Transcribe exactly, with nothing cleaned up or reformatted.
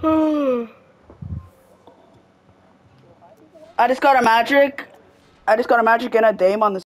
I just got a magic. I just got a magic and a dame on the